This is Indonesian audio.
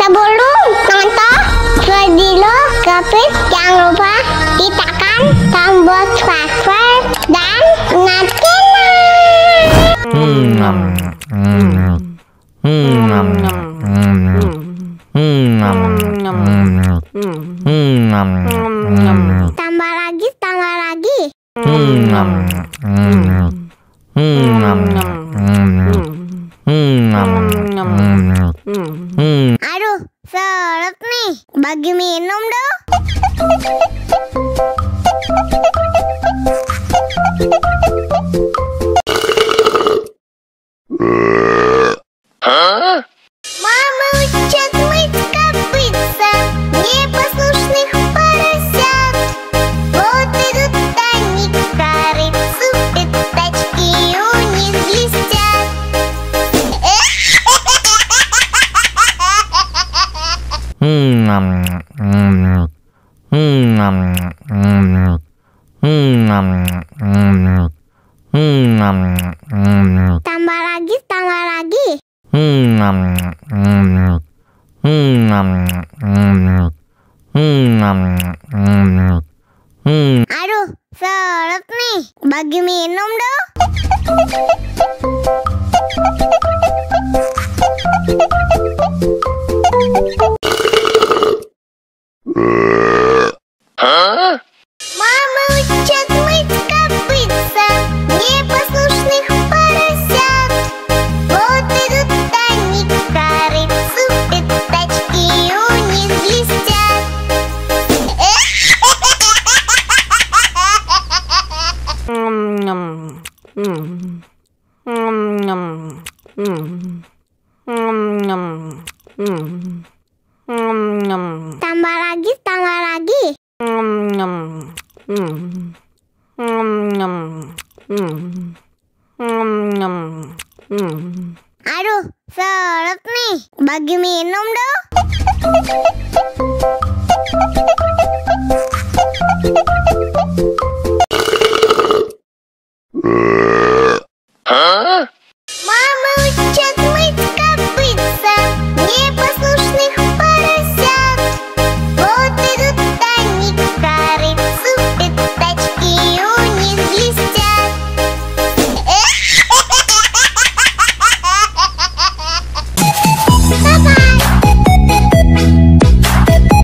Sebelum nonton video Gapit, jangan lupa tekan tombol subscribe dan tambah lagi. Aduh, seret nih. Bagi minum dong. Мама учат мыть копытца непослушных поросят. Вот идут они к корыцу, пятачки у них блестят. Tambah lagi. Aduh, seret nih. Bagi minum dong. Мама учат мыть копытца непослушных поросят. Вот идут они к корыцу, пятачки у них блестят. Tambah lagi. Aduh, seret nih. Bagi minum dong.